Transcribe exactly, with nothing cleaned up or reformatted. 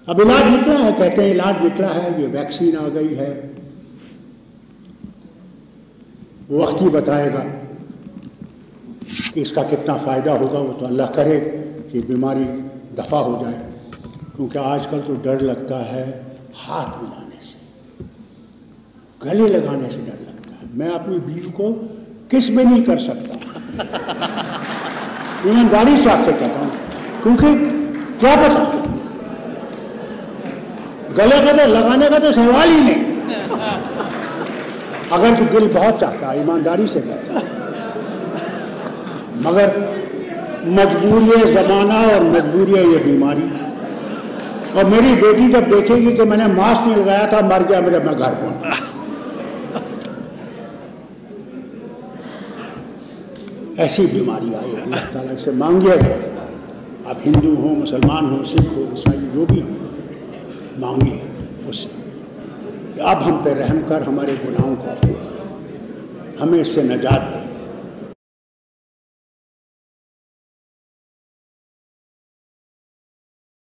अब इलाज निकला है, कहते हैं इलाज निकला है, ये वैक्सीन आ गई है, वक्त ही बताएगा कि इसका कितना फायदा होगा। वो तो अल्लाह करे कि बीमारी दफा हो जाए, क्योंकि आजकल तो डर लगता है हाथ मिलाने से, गले लगाने से डर लगता है। मैं अपनी बीवी को किस में नहीं कर सकता, ईमानदारी से आपसे कहता हूं, क्योंकि क्या पता गले का तो लगाने का तो सवाल ही नहीं, अगर कि दिल बहुत चाहता है, ईमानदारी से कहता हूं, मगर मजबूरी जमाना और मजबूरी ये बीमारी। और मेरी बेटी जब देखेगी कि मैंने मास्क नहीं लगाया था, मर गया मेरे, मैं घर पहुंचा। ऐसी बीमारी आई, अल्लाह ताला से मांगिएगा, आप हिंदू हो, मुसलमान हो, सिख हो, ईसाई जो भी हो, मांगिए उससे कि अब हम पे रहम कर हमारे गुनाहों को अफू कर, हमें इससे निजात दे।